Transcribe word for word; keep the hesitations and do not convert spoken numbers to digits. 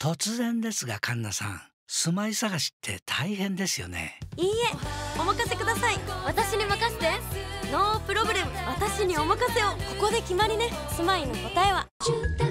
突然ですが、カンナさん、住まい探しって大変ですよね。 いいえ、お任せください。私に任せて。ノープロブレム。私にお任せを。ここで決まりね。住まいの答えは